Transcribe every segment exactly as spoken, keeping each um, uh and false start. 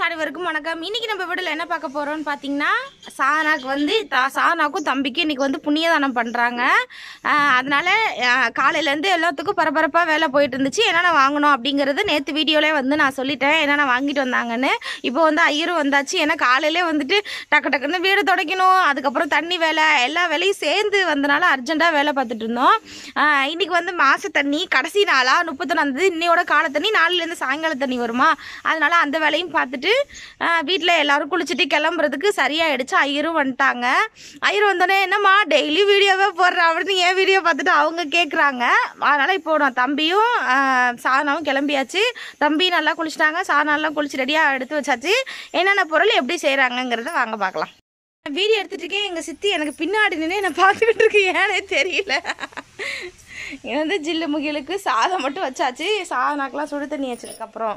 அனைவருக்கும் வணக்கம். இன்னைக்கு நம்ம வீடியோல என்ன பார்க்க போறோம்னு பாத்தீங்கன்னா, சானாக்கு வந்து சானாக்கும் தம்பிக்கு இன்னைக்கு வந்து புண்ணியதானம் பண்றாங்க. அதனால காலையில இருந்து எல்லாத்துக்கும் பரபரப்பா வேலை போயிட்டு இருந்துச்சு. என்னென்ன வாங்கணும் அப்படிங்கறது நேத்து வீடியோல வந்து நான் சொல்லிட்டேன், என்னென்ன வாங்கிட்டு வந்தாங்கன்னு. இப்போ வந்து ஐயரும் வந்தாச்சு. ஏன்னா காலையிலே வந்துட்டு டக்கு டக்குன்னு வீடு துடைக்கணும், அதுக்கப்புறம் தண்ணி வேலை, எல்லா வேலையும் சேர்ந்து வந்தனால அர்ஜென்ட்டா வேலை பார்த்துட்டு இருந்தோம். இன்னைக்கு வந்து மாச தண்ணி கடைசி நாளா முப்பத்தொன்னாம் தேதி, இன்னையோட கால தண்ணி நாளைல இருந்து சாயங்கால தண்ணி வருமா, அதனால அந்த வேலையும் பார்த்துட்டு வீட்டில் எல்லாரும் குளிச்சுட்டு கிளம்புறதுக்கு சரியாயிடுச்சு. ஐயரும் வந்துட்டாங்க. ஐயர் வந்தோடனே என்னம்மா டெய்லி வீடியோவே போடுற அப்படின்னு என் வீடியோ பார்த்துட்டு அவங்க கேட்குறாங்க. அதனால் இப்போ நான் தம்பியும் சாதனாவும் கிளம்பியாச்சு. தம்பி நல்லா குளிச்சிட்டாங்க, சாதனாலாம் குளிச்சு ரெடியாக எடுத்து வச்சாச்சு. என்னென்ன பொருள் எப்படி செய்கிறாங்கங்கிறத வாங்க பார்க்கலாம். வீடியோ எடுத்துகிட்டு இருக்கேன். எங்கள் சித்தி எனக்கு பின்னாடி நின்று என்னை பார்த்துக்கிட்டு இருக்கு, ஏனே தெரியல. இது வந்து ஜில்லு முகிலுக்கு சாதம் மட்டும் வச்சாச்சு. சாதனாக்கெலாம் சுடு தண்ணி வச்சதுக்கப்புறம்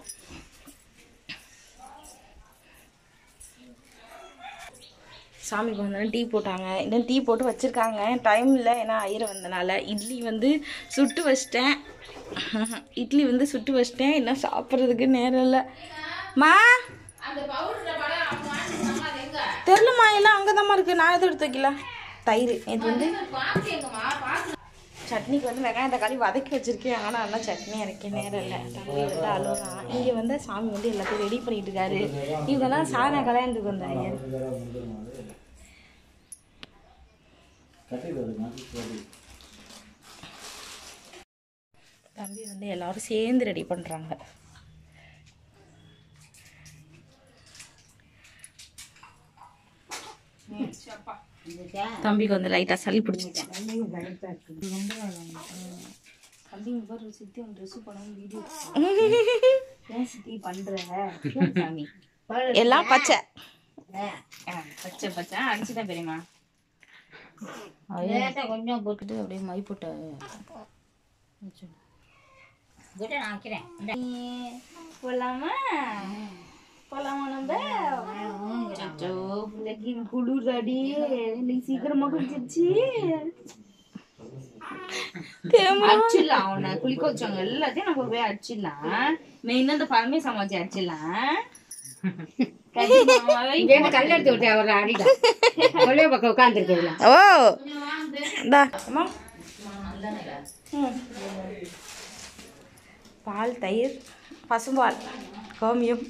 சாமிக்கு வந்தாலும் டீ போட்டாங்க. இன்னும் டீ போட்டு வச்சுருக்காங்க. டைம் இல்லை, ஏன்னா ஐயர் வந்தனால. இட்லி வந்து சுட்டு வச்சிட்டேன். இட்லி வந்து சுட்டு வச்சிட்டேன். இன்னும் சாப்பிட்றதுக்கு நேரம் இல்லை. மா தெரிலம்மா, எல்லாம் அங்கே தான்மா இருக்குது. நான் எதுவும் எடுத்து வைக்கல. தயிர் இது வந்து சட்னிக்கு வந்து வெங்காயம் தக்காளி வதக்கி வச்சுருக்கேன். ஆனால் நல்லா சட்னி அரைக்க நேரம் இல்லை. தம்பி வந்து அழுவான். இங்கே வந்து சாமி வந்து எல்லாத்தையும் ரெடி பண்ணிட்டு இருக்காரு. இவங்கெல்லாம் சாதனை கல்யாணத்துக்கு வந்தாங்க. தம்பி வந்து எல்லாரும் சேர்ந்து ரெடி பண்ணுறாங்க. தம்பிக்கு வந்து லைட்டாக சளி பிடிச்சிச்சு. எல்லாம் பச்சை பச்சை பச்சை அடிச்சுதான் பெரியமா கொஞ்சம் போட்டுட்டு அப்படியே மை போட்ட நான் வைக்கிறேன். போலாமா போலாமா நம்ம குளிராடி சீக்கிரமா குளிச்சிருச்சு. அடிச்சிடலாம், அவனை குளிக்க வச்சவங்க எல்லாத்தையும் நம்ம போய் அடிச்சிடலாம். மெயினா இந்த பழமை சமாச்சி அடிச்சிடலாம். கல்லெடுத்து விட்டு அவர் ஆடிட்டா பக்கம் உட்காந்துருக்கலாம். ஓ பால், தயிர், பசும்பால், கோமியம்.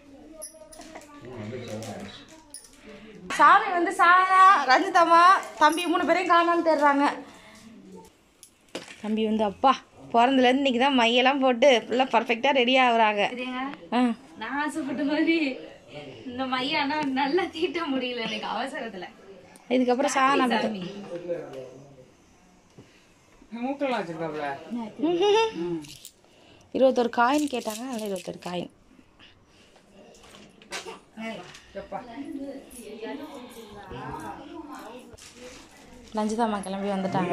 சாமி வந்து சாரா, ரஞ்சிதம்மா, தம்பி மூணு பேரையும் காணான்னு தேடுறாங்க. தம்பி வந்து அப்பா பிறந்ததுலேருந்து இன்னைக்கு தான் மையெல்லாம் போட்டு ஃபுல்லாக பர்ஃபெக்டாக ரெடி ஆகுறாங்க. நான் ஆசைப்பட்ட மாதிரி இந்த மைய ஆனால் நல்லா தீட்ட முடியல எனக்கு அவசரத்தில். இதுக்கப்புறம் சாணா இருபத்தொரு காயின் கேட்டாங்க, அதனால இருபத்தொரு காயின். ரஞ்சிதாம்மா கிளம்பி வந்துட்டாங்க.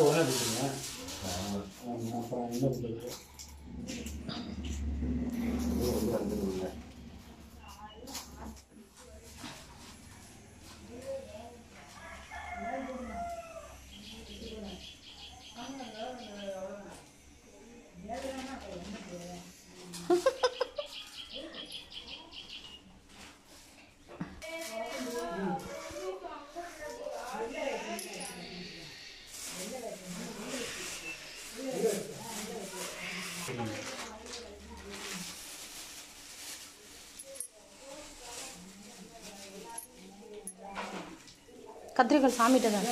கத்திரிக்காய் சாமிகிட்ட தான்.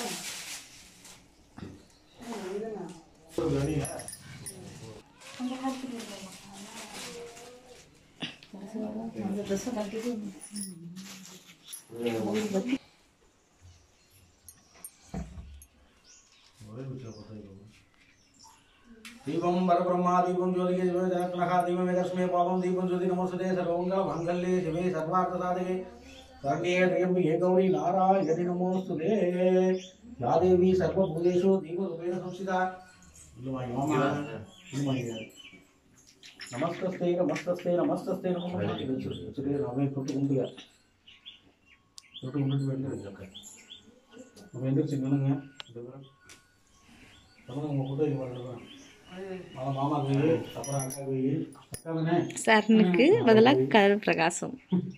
दीपम परब्रह्मा दीपम ज्योति जनकनखा दीपम वेदस्मे पावम दीपम ज्योति नमोस्तुते सर्वमंगल मंगल्ये शिवे सर्वार्थ साधके शरण्ये त्र्यंबके गौरी नारायणी नमोस्तुते या देवी सर्वभूतेषु दीपरूपेण संस्थिता नमस्ते नमस्ते नमस्ते नमो श्री रामे फोटो कुंडिया फोटो कुंडिया वेंदर நம்ம எந்திரிச்சு நின்னுங்க. நம்ம உங்க கூட இது வரலாம். மாமா அப்புறம் அக்கா அக்கா தானே சரணுக்கு பதிலாக கரு பிரகாசம்.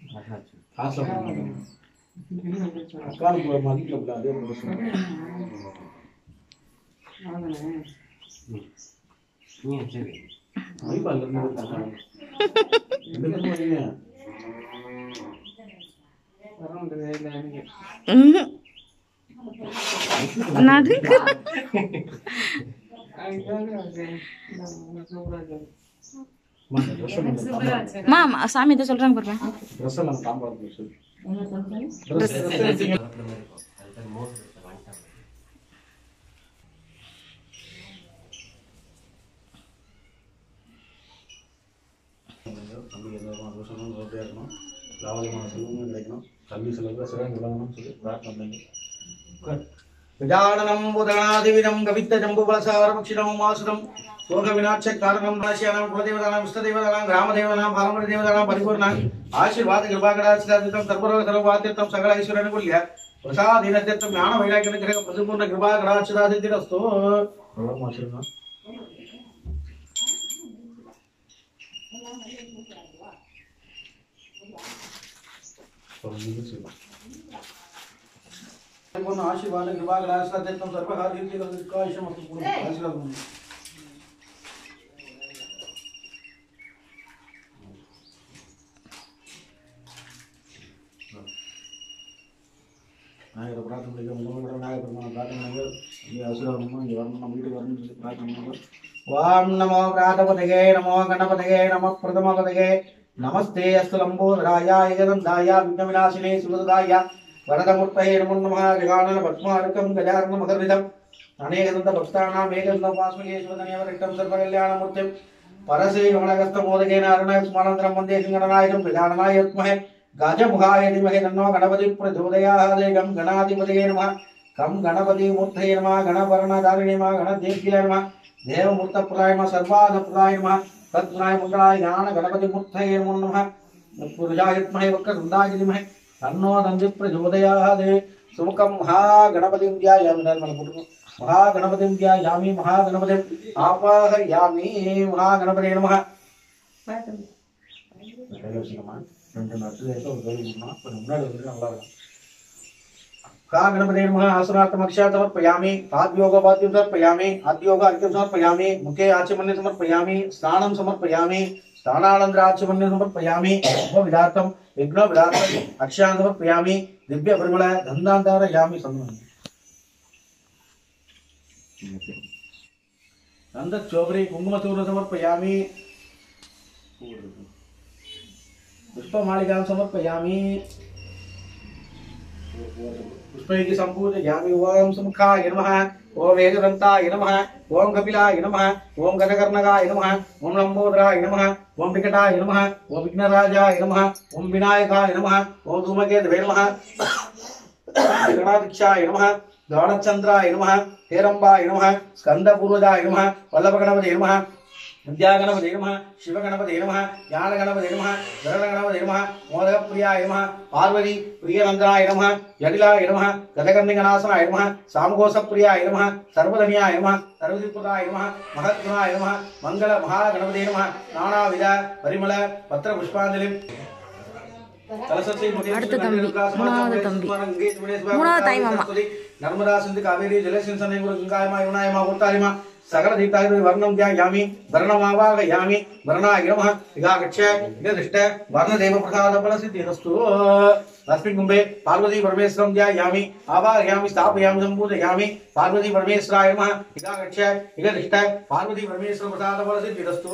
அக்காவுக்கு மதிக்கல அதே சரி நடுங்க மாமா சாமி இதை சொல்றாங்க பாருங்க. गजाननं बुधनादिविदं कवित्तजम्बुफलसारभक्षिणं मासुदं शोकविनाशकारणं नाश्यानां कुलदेवतानां इष्टदेवतानां ग्रामदेवतानां पारमदेवतानां परिपूर्णां आशीर्वादकृपाकटाक्षितं सर्वरोगसर्ववाद्यर्थं सकल ऐश्वर्यानुकूल्य प्रसादीनत्यर्थं ज्ञानवैराग्यनिग्रह परिपूर्णकृपाकटाक्षितासिद्धिरस्तु। आशीर्वाद कृपाकटाक्षितासिद्धिरस्तु सर्वकार्यसिद्धिरस्तु। आशीर्वाद நாயகரை பிரார்த்தனை பண்ணிக்க முதல்வர் நாயக பெருமான பிரார்த்தனை பண்ணிக்க இங்கே அசுரமா இங்கே வரணும் நம்ம வீட்டுக்கு வரணும்னு சொல்லி பிரார்த்தனை பண்ணுங்க. வாம் நமோ பிராதபதகே நமோ கணபதகே நம பிரதமபதகே நமஸ்தே அஸ்து லம்போதராய ஏகதந்தாய விக்னவிநாசினே சுகதாய வரதமுர்த்தயே நமோ நமः ஜகானன பத்மார்க்கம் கஜார்ண மகர்விதம் அநேகதந்த பக்தானாம் ஏகதந்த வாஸ்மகே சுவதனேவரிட்டம் சர்வகல்யாணமூர்த்திம் பரசே கமலகஸ்த மோதகேன அருணஸ்மானந்தரம் வந்தே சிங்கடநாயகம் கஜானனாய யத்மஹே गाजमुखाय धीमहि तन्नो गणपति प्रचोदयात् गं गणाधिपतये नमः कं गणपति मूर्तये नमः गणवर्णधारिणे नमः गणदेव्याय नमः देवमूर्तप्रदाय नमः सर्वाधप्रदाय नमः तद्गुणाय मङ्गलाय ज्ञान गणपति मूर्तये नमो नमः पुरुषायत्महे वक्रतुण्डाय धीमहि तन्नो दन्ति प्रचोदयात् सुमुखं महागणपतिं ध्यायामि महागणपतिं ध्यायामि महागणपतिं आवाहयामि महागणपतये नमः गणपति नमः आसनार्थमक्षया समर्पयामि पाद्योगपाद्यं समर्पयामि आद्योग अर्घ्यं समर्पयामि मुखे आचमन्यं समर्पयामि स्नानं समर्पयामि स्नानानन्तरं आचमन्यं समर्पयामि उपविधार्थं विघ्नविधार्थं अक्षयां समर्पयामि दिव्य परिमल गन्धान्तरयामि गन्ध चोबरी कुंकुमचूर्ण समर्पयामि पुष्पमालिकां समर्पयामि पुष्पैः सम्पूजयामि। ओम सुमुखाय नमः ओम एकदन्ताय नमः ओम कपिलाय नमः ओम गजकर्णकाय नमः ओम लंबोदराय नमः ओम विकटाय नमः ओम विघ्नराजाय नमः ओम विनायकाय नमः ओम धूमकेतवे नमः गणाध्यक्षाय नमः गौणचन्द्राय नमः हेरम्बाय नमः स्कन्दपूर्वजाय नमः वल्लभगणपतये नमः विद्यागणपतये नमः शिवगणपतये नमः ज्ञानगणपतये नमः गरुडगणपतये नमः मोदकप्रियाय नमः पार्वती प्रियनन्दनाय नमः जटिलाय नमः गजकर्णिकनाशनाय नमः सामघोषप्रियाय नमः सर्वधन्याय नमः सर्वसिद्धिप्रदाय नमः महद्गुणाय नमः मंगल महागणपतये नमः नानाविध परिमल पत्र पुष्पांजलि அடுத்த தம்பி மூணாவது தம்பி மூணாவது தாய் மாமா नर्मदा सिंधु कावेरी जलसिंह गंगायमा यमुनायमा गोदावरीमा सकल तीर्थाय वर्णं ध्यायामि वर्णमावाहयामि वर्णाय नमः इगागच्छ इगदिष्ट वर्णदेव प्रसाद फलसिद्धिरस्तु। अस्मिन् कुम्भे पार्वती परमेश्वरं ध्यायामि आवाहयामि स्थापयामि सम्पूजयामि पार्वती परमेश्वराय नमः इगागच्छ इगदिष्ट पार्वती परमेश्वर प्रसाद फलसिद्धिरस्तु।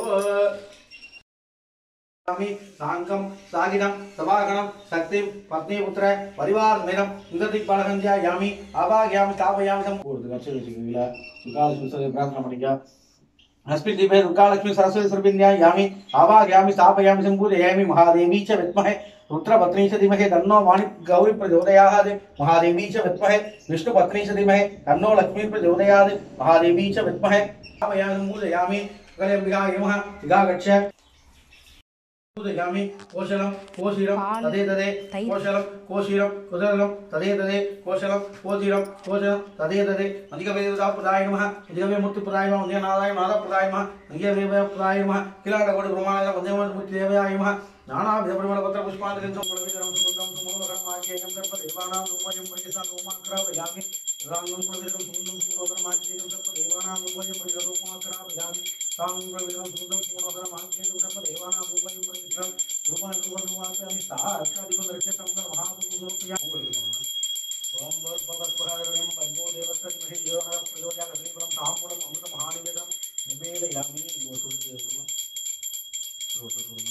सांकम सागिदम सभागणम शक्तिम पत्नी पुत्र परिवार मेरम इंद्रदिक बालगंध्या यामी आवाहयामि स्थापयामि संपूर्ण अच्छे विचिकिला सुकालक्ष्मी सरस्वती प्रार्थना पठिका अस्मिन् दिवे दुर्गालक्ष्मी सरस्वती सर्विन्या यामी आवाहयामि स्थापयामि संपूजयामि महादेवी च विद्महे रुद्रपत्नी च धीमहि तन्नो वाणी गौरी प्रचोदयात् महादेवी च विद्महे विष्णुपत्नी च धीमहि तन्नो लक्ष्मी प्रचोदयात् महादेवी च विद्महे स्थापयामि संपूजयामि कलयम्बिकाय नमः इगागच्छ यामि कोशलं कोशीरं तदे तदे कोशलं कोशीरं कुशलं तदे तदे कोशलं कोशीरं कोशलं तदे तदे अधिकवेदप्रदाय नमः अधिकवेमूर्तिप्रदाय नमः उदयनादाय नादप्रदाय नमः अधिकवेमप्रदाय नमः किलाटकोटि ब्रह्माण्ड वन्दे नमः नानाविधपरिमलपत्रपुष्पादिकं संकुलविदरं सुगन्धं सुमोदकर्माख्येकं सर्वदेवानां रूपयं परियसां रूपाकरापयामि राङ्गं कुलविदरं सुगन्धं सुमोदकर्माख्येकं सर्वदेवानां रूपयं परियसां रूपाकरापयामि तां कुलविदरं सुगन्धं सुमोदकर्माख्येकं सर्वदेवानां रूपयं परियसां रूपान् रूपरूपाकरापयामि साक्षादिकं दर्शयतं महापुरुषोऽप्यामि ओम भगवत्परायणं भगवो देवस्य महि योगः प्रयोजनं श्रीफलं ताम्बूलम् अमृतमहानिवेदं निवेदयामि गोसुदेवं गोसुदेवं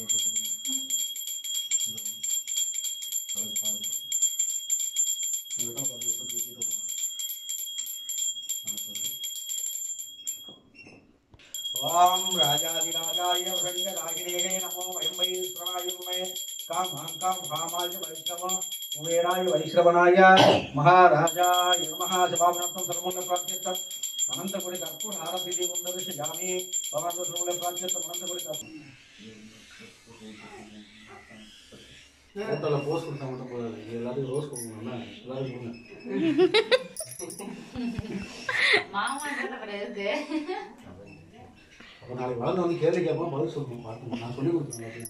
ओम राजाधिराजाय भृंगरागिने नमो वयं वै श्रवणाय कामां काम कामाय वैष्णव कुबेराय वैश्रवणाय महाराजाय नमः शिवावनतं सर्वं प्राप्त्यर्थम् अनन्तपुरी कर्पूर आरती देवं दर्शयामि भगवान् सर्वं प्राप्त्यर्थम् अनन्तपुरी कर्पूर फोटोல போஸ் கொடுத்தா மட்டும் போதாது எல்லாரும் ரோஸ் கொடுக்கணும்னா எல்லாரும் கொடுங்க மாமா கிட்ட இருக்கு அப்ப நாளைக்கு வளர்ந்து வந்து கேள்வி கேட்போம் பதில் சொல்லணும் பார்த்து நான் சொல்லி கொடுத்தேன்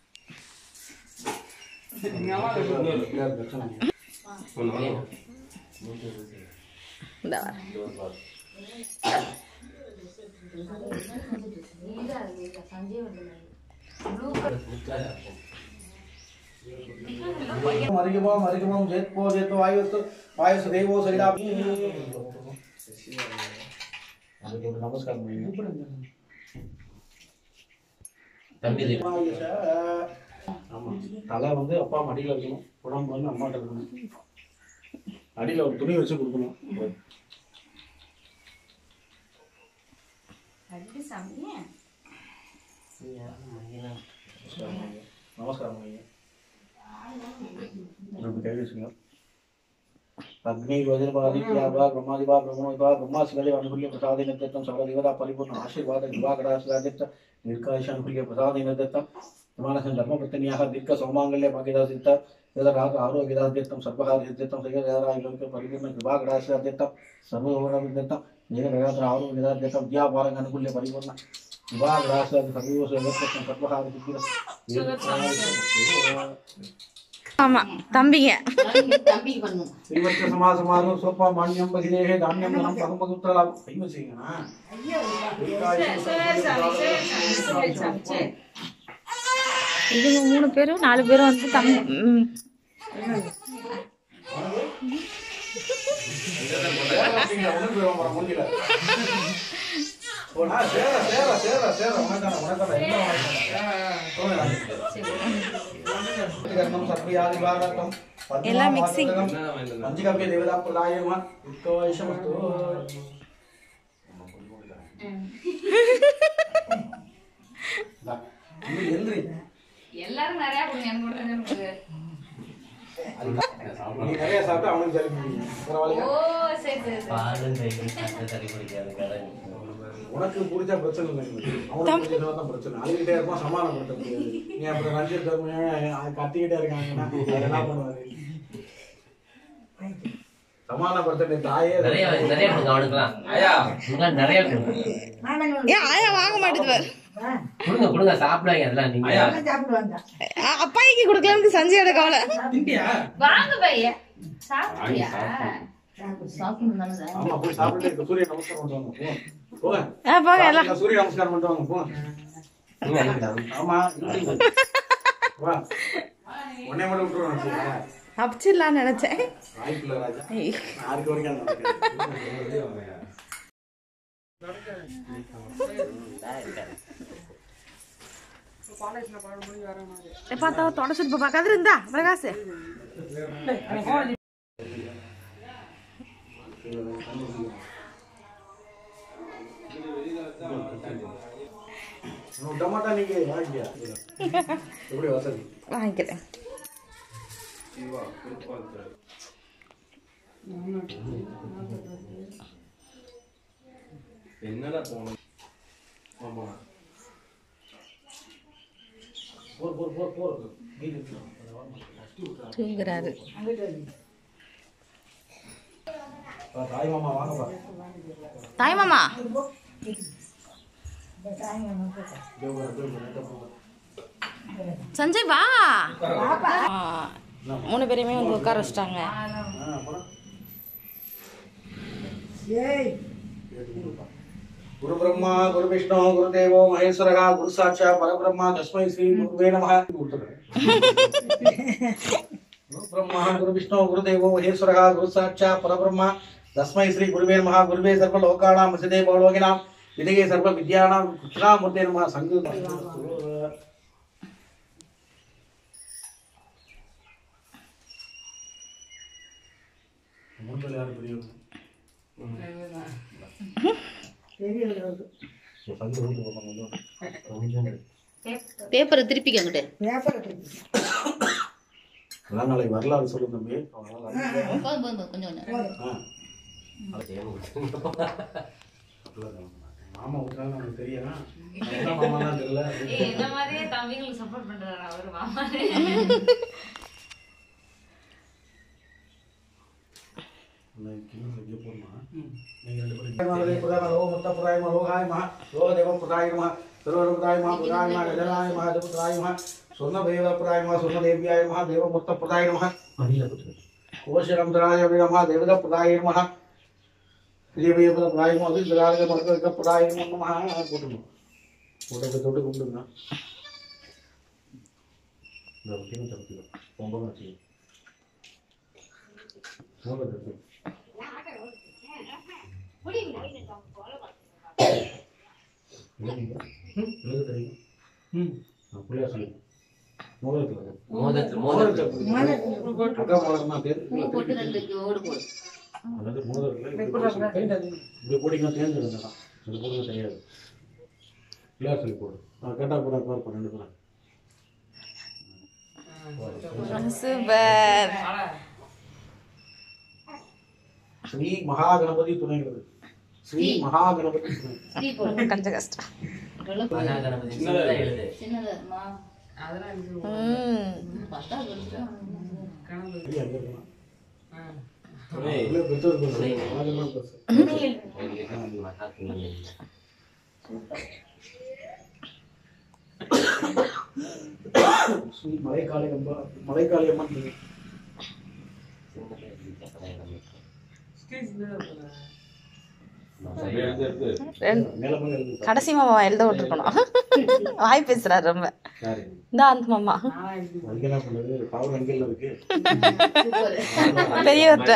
मरिगमो मरिगमो जेत्पो जेतो वायुस्तु वायुस्तु देवो सरिदापि नमस्कार தம்பி ஆமா தலை வந்து அப்பா மடியில வைக்கணும் உடம்பு வந்து அம்மாட்ட இருக்கணும் அடியில ஒரு துணி வச்சு கொடுக்கணும் நமஸ்காரம் कह अग्नि वज्रपादित्या ब्रह्मादिवा ब्रह्मोदिवा ब्रह्मास्कले अनुकूल्य प्रसादेन दत्तं सर्वदेवता परिपूर्ण आशीर्वाद विभागराशिरादित्य दीर्घायुषानुकूल्य प्रसादेन दत्तं समानस्य धर्मपत्न्याः दीर्घ सौमाङ्गल्य भाग्यदासित्त यदराग आरोग्यदासित्तं सर्वहारिसिद्धं सैयदरायुलोक परिपूर्ण विभागराशिरादित्तं सर्वोपरविदत्तं जगदगात्र आरोग्यदासित्तं व्यापारं अनुकूल्य परिपूर्ण विभागराशिरादित्तं सर्वोपरविदत्तं सर्वहारिसिद्धं ஆமா தம்பிங்க தம்பிக்கு பண்ணும் ஸ்ரீவத்ர சமாசமாரோ சோபா மான்யம் பகிரேஹே தான்யம் தனம் பகமதுத்ரலா ஐம செய்யனா ஐயோ இவங்க மூணு பேரும் நாலு பேரும் வந்து தம் போனா சேர சேர சேர சேர உனக்கான உனக்கான என்ன எல்லாம் மிக்சிங் பஞ்சகவ்ய தேவதா பிரதாயமா உத்கோஷமஸ்து எந்திரி எல்லாரும் நிறைய கொடுங்க எனக்கு கொடுங்க நீ நிறைய சாப்பிட்டா அவனுக்கு சரி பிடிக்கும் பரவாயில்லையா ஓ சரி சரி பாலும் சைக்கிள் சட்டை சரி பிடிக்காது கடை உனக்கு பிடிச்ச பிரச்சனை இல்லை அவனுக்கு பிடிச்சதான் பிரச்சனை அழுகிட்டே இருப்பான் சமாதானப்படுத்த முடியாது நீ அப்புறம் ரஞ்சித் தர்ம கத்திக்கிட்டே இருக்காங்கன்னா என்ன பண்ணுவாரு சமாதானப்படுத்த நீ தாயே நிறைய நிறைய கொடுங்க அவனுக்குலாம் ஐயா உங்களுக்கு நிறைய கொடுங்க ஏன் ஆயா வாங்க மாட்டேது கொடுங்க கொடுங்க சாப்பிடுவாங்க அதெல்லாம் நீங்க அப்பாய்க்கு கொடுக்கலாம்னு சஞ்சயோட கவலை வாங்க பைய சாப்பிட்டியா சாப்பிடணும் ஆமா போய் சாப்பிட்டு இருக்க சூரிய நமஸ்காரம் பண்ணுவாங்க போங்க ஆ போங்க எல்லாம் சூரிய நமஸ்காரம் பண்ணுவாங்க போங்க ஆமா வா உன்னை மட்டும் விட்டுருவாங்க அப்சிடலாம்னு நினைச்சேன் வாய்ப்பில்ல ராஜா யாருக்கு வரைக்கும் பார்த்தா தொட சுட்டு பார்க்காது இருந்தா பிரகாஷ் டமாட்டா நீங்க வாங்கியா எப்படி வசதி வாங்கிக்கிறேன் என்னடா போனோம் ஆமா போர் போர் போர் போர் தூங்குறாரு. தாய் மாமா வாங்கப்பா. தாய் மாமா சஞ்சய் வா. ஆ, மூணு பேரையுமே வந்து உட்கார வச்சிட்டாங்க. குரு பிரம்மா குரு விஷ்ணு குரு தேவோ மகேஸ்வரகா குரு சாட்சா பரபிரம்மா தஸ்மை ஸ்ரீ குருவே நமஹ. குரு பிரம்மா குரு விஷ்ணு குரு தேவோ மகேஸ்வரகா குரு சாட்சா பரபிரம்மா தஸ்மை ஸ்ரீ குருவே நமஹ. குருவே சர்வ லோகானாம் வசதே பவலோகினாம் விதயே சர்வ வித்யானாம் கிருஷ்ணாமூர்த்தே நமஹ. சங்கு மூன்றல் யாரு பெரியவங்க? பேப்பரை திருப்பிக்க அங்கிட்டு. நாளைக்கு வரலாறு சொல்லு தம்பி. போதும் போதும் கொஞ்சம் கொஞ்சம். மாமா விட்டாலும் நமக்கு தெரியும். மாமா தான் தெரியல. என்ன மாதிரியே தம்பிங்களுக்கு சப்போர்ட் பண்றாரு அவரு மாமா. ஸ்ரீ மகாகணபதி துணைகிறது. ஸ்ரீ மகாகணபதி துணை. கொஞ்சம் கஷ்டம். ஸ்ரீ மலைக்காளி அம்மா மலைக்காளி அம்மன் துணை. கடைசி மாமா எழுத விட்டுருக்கணும். வாய் பேசுறாரு ரொம்ப. இந்த அந்த மாமா பெரியவர்கிட்ட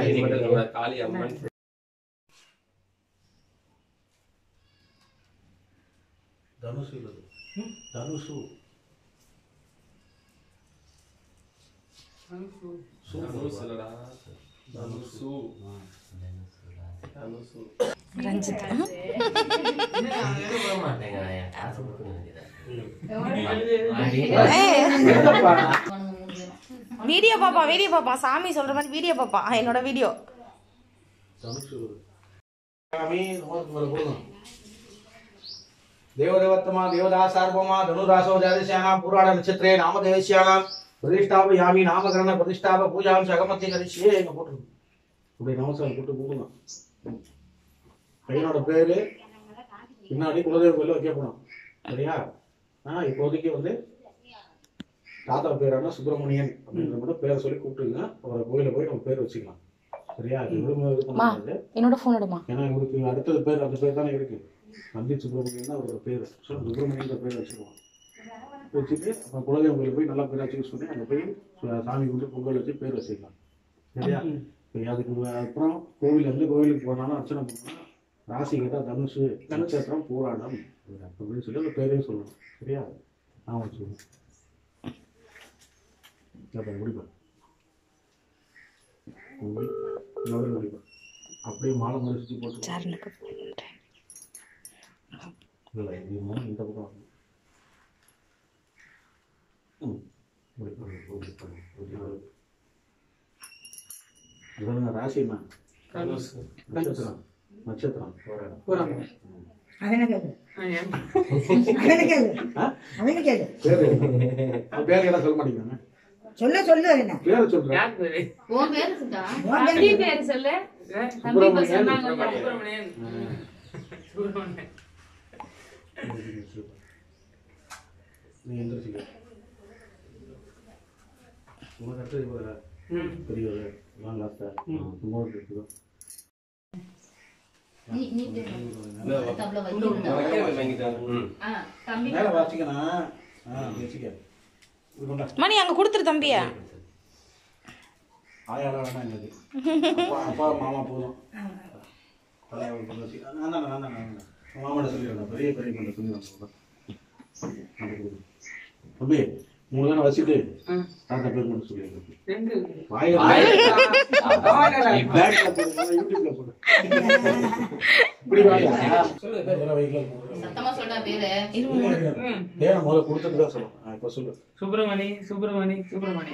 தனுசு தனுசு ரஞ்சித் வீடியோ பாப்பா வீடியோ பாப்பா சாமி சொல்ற மாதிரி வீடியோ பாப்பா. என்னோட வீடியோ தேவதேவத்தமா தேவதா சார்வமா தனுராசோ ஜாதஸ்யானாம் புராண நட்சத்திரே நாமதேவஸ்யானாம் பிரதிஷ்டாபயாமி நாமகரண பிரதிஷ்டாப பூஜாம் சகமத்தி கரிஷ்யே. எங்க போட்டுருங்க இப்படி நமஸ்காரம் போட்டு கூடுங்க. பையனோட பேரு பின்னாடி குலதெய்வ கோயில வைக்க போனோம். சரியா? ஆஹ் இப்போதைக்கு வந்து தாத்தா பேரான சுப்பிரமணியன் அப்படின்ற மட்டும் பேரை சொல்லி கூப்பிட்டுங்க. அவரை கோயில போய் நம்ம பேர் வச்சுக்கலாம். சரியா? என்னோட போனோடமா ஏன்னா இவருக்கு அடுத்தது பேர் அந்த பேர் தானே இருக்கு. நந்தி சுப்பிரமணியன் தான் அவரோட பேர். சுப்பிரமணியன் பேர் வச்சுருவோம். வச்சுட்டு அப்புறம் குலதெய்வ கோயிலுக்கு போய் நல்லா பேராச்சு யூஸ் பண்ணி அங்கே போய் சாமி கும்பிட்டு பொங்கல் வச்சு பேர் வச்சுக்கலாம். சரியா? அதுக்கு அப்புறம் கோவில் வந்து கோவிலுக்கு போனாலும் அர்ச்சனை பண்ணாலும் ராசி கேட்டால் தனுசு நட்சத்திரம் பூராடம் அப்படின்னு சொல்லி அந்த பேரையும் சொல்லணும். சரியா? நான் வச்சுக்கணும். முடிப்பேன் முடிப்பேன் அப்படியே மாலை மாதிரி சுற்றி போட்டு இல்லை இது மூணு இந்த பக்கம் ராசி நட்சத்திரம் நட்சத்திரம் அவனை கேளு அவனை கேளு அவனை கேளு பேரு பேர் என்ன சொல்ல மாட்டீங்க சொல்ல சொல்லு என்ன பேரை சொல்றேன் உன் பேரு சுத்தா உன் தம்பி பேரு பேரு சொல்லு தம்பி பேரு சொன்னாங்க சுப்பிரமணியன் நீ எந்திரிச்சிக்க உனக்கு அடுத்தது இவரா பெரியவர் நான் லாஸ்டா மூணு இருக்குது நீ நீ தப்ல வைக்கிற ஆ தம்பி மேலே வாசிக்கணா ஆ வச்சுக்க இது கொண்டா மணி அங்கே கொடுத்துரு தம்பியா. ஆயாலாம் வேணாம் எங்களுக்கு அப்பா அப்பா மாமா போதும் தலைவர் கொண்டு வச்சு நான் தான் நான் தான் நான் தான் மாமாட்ட சொல்லிடுறேன் பெரிய பெரிய கொண்டு சொல்லிடுறேன் தம்பி மூணு தானே வச்சுட்டு தாத்தா பேர் மட்டும் சொல்லிடுறேன் பேக்ல போடு யூடியூப்ல போடு இப்படி வாயா சொல்லு பேர் வைக்கல சத்தமா சொல்றா பேரு பேரை முதல்ல கொடுத்துட்டு தான் சொல்லணும் இப்போ சொல்லு சுப்பிரமணி சுப்பிரமணி சுப்பிரமணி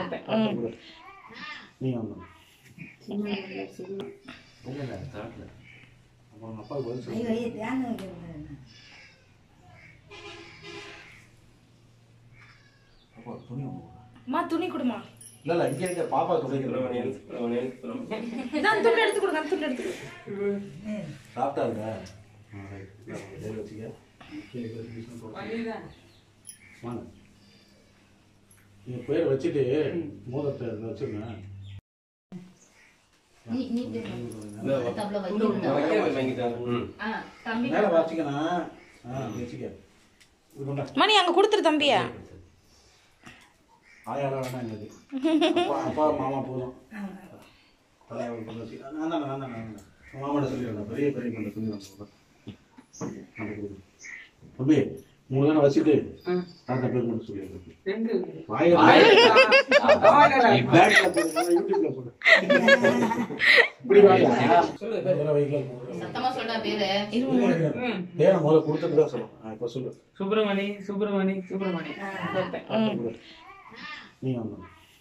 நீ வந்தோம் அப்புறம் அப்பா பதில் சொல்லு ஐயோ தியானம் வைக்கிறது அப்பா துணி ஒன்று அம்மா துணி கொடுமா. இல்லை இல்லை இங்கே இருக்க பாப்பா துணிக்கிறேன் இதான் துணி எடுத்து கொடுங்க, அந்த துணி எடுத்து கொடு. சாப்பிட்டா இருக்கா கையில் வச்சுக்க கீழே போட்டு வாங்க நீங்கள் பேர் வச்சுட்டு மோதிரத்தை வச்சுருங்க நீ நீ தப்ல வைக்கிற ஆ தம்பி மேலே வாசிக்கணா ஆ வச்சுக்க இது கொண்டா மணி அங்கே கொடுத்துரு தம்பியா. ஆயாலாம் வேணாம் எங்களுக்கு அப்பா அப்பா மாமா போதும் தலைவர் கொண்டு வச்சு நான் தான் நான் தான் நான் தான் மாமாட்ட சொல்லிடுறேன் பெரிய பெரிய கொண்டு சொல்லிடுறேன் தம்பி மூணு தானே வச்சுட்டு தாத்தா பேர் மட்டும் சொல்லிடுறேன் பேக்ல போடு யூடியூப்ல போடு இப்படி வாயா சொல்லு பேர் வைக்கல சத்தமா சொல்றா பேரு பேரை முதல்ல கொடுத்துட்டு தான் சொல்லணும் இப்போ சொல்லு சுப்பிரமணி சுப்பிரமணி சுப்பிரமணி நீ வந்தோம்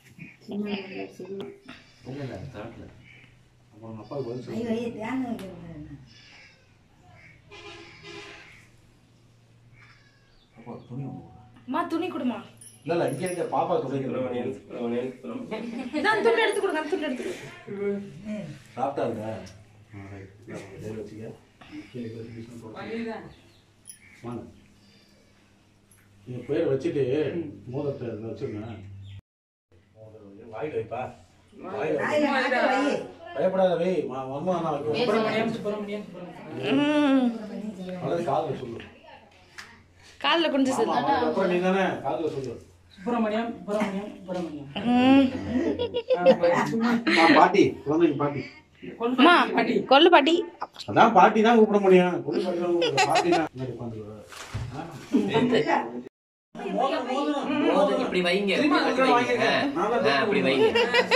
அப்புறம் அப்பா பதில் சொல்லு ஐயோ தியானம் வைக்கிறது அப்பா துணி ஒன்று அம்மா துணி கொடுமா. இல்லை இல்லை இங்கே இருக்க பாப்பா துணிக்கிறேன் இதான் துணி எடுத்து கொடுங்க, அந்த துணி எடுத்து கொடு. சாப்பிட்டா இருக்கா கையில் வச்சுக்க கீழே போட்டு வாங்க நீங்கள் பேர் வச்சுட்டு மோதிரத்தை வச்சுருங்க வாயில் வைப்பா வாயில் வை. வாயில மாட்ட வை பயப்படாத வை அம்மா நான் சுப்பிரமணியம் சுப்பிரமணியம் சுப்பிரமணியம் ம் அல்லது காதில் சொல்லு காலில் கொஞ்சம் ஆமா, சொல்லு. ஆமா, அப்புறம் நீ தானே காதில் சொல்லு சுப்பிரமணியம் சுப்பிரமணியம் சுப்பிரமணியம் ம் ஆ, பாட்டி குழந்தைங்க பாட்டி அம்மா கொல்லு பாட்டி. அதான் பாட்டி தான் கூப்பிட முடியும் கொள்ளு பாட்டி தான் கூப்பிட பாட்டி தான் முன்னாடி உட்காந்துருவா. மோதிரம் இப்படி வைங்க, இப்படி வைங்க. ஆ, அப்படி வைங்க.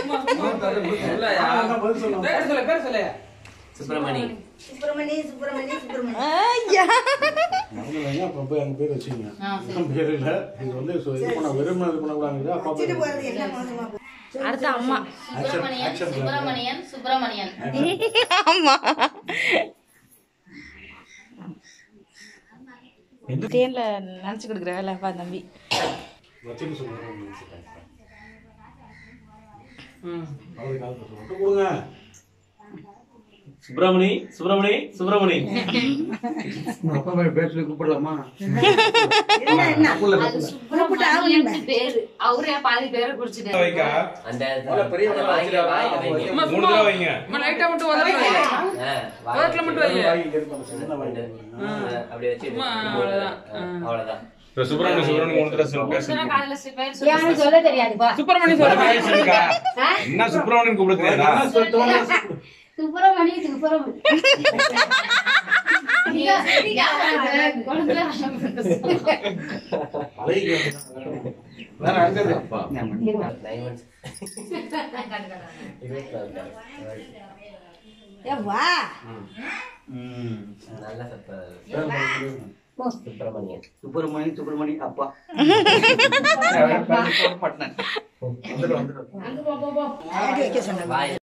நான் தான் பதில் சொல்லணும். பேர் சொல்லு பேர் சொல்லு சுப்பிரமணி சுப்பிரமணி சுப்பிரமணி சுப்பிரமணி ஐயா அவங்க வைங்க, அப்புறம் போய் அங்க பேர் வச்சுக்கங்க. என் பேர் இல்ல இது வந்து சு- இது பண்ண வெறும் இது பண்ணக்கூடாது அப்பா பேர் வச்சுட்டு போறது என்ன மோசமா போச்சு. அடுத்த அம்மா. சுப்பிரமணியன் சுப்பிரமணியன் சுப்பிரமணியன் ஆமா தேன்ல நினைச்சு கொடுக்குற வேலை பா தம்பி. வச்சுன்னு சொல்லுங்க. ம் அவரு கால் பேச மட்டும் கொடுங்க. சுப்பிரமணி சுப்பிரமணி சுப்பிரமணி அப்பா போய் பேச கூப்பிடலாமா? என்ன என்ன அது சுப்பிரமணியன் பேரு அவரே பாதி பேரை குடிச்சிட்டாரு அந்த முதல்ல பெரிய அந்த வாயில வாயில வைங்க. அம்மா சும்மா அம்மா லைட்டா மட்டும் வதக்கு ஆ, வாயில வாயில மட்டும் வைங்க வாங்கி இருக்கு அந்த சின்ன வாங்கி. ஆ, அப்படி வச்சு அம்மா, அவ்வளவுதான். ஆ, அவ்வளவுதான். சுப்பிரமணியம் சுப்பிரமணியம் மூணு தடவை சொல்லு, பேர் சொல்லு. காதுல பேர் யாரும் சொல்ல தெரியாதுப்பா. சுப்பிரமணியம் சுப்பிரமணியம் சொல்லுங்க சொல்லுக்கா. என்ன சுப்பிரமணியன் கூப்பிட தெரியாதா? என்ன சொல்லிட்டு சுப்பிரமணி சுப்பிரமணி குழந்தை அழகி வேற அடுத்தது Nine months. இருபத்தி நாலு. ஏ வா நல்ல சத்தம். பேர் சொல்லுங்க. சுப்பிரமணியன் சுப்பிரமணி சுப்பிரமணி அப்பா வந்துட்டு வந்துட்டு அடி வைக்க சொன்னேன். வாயில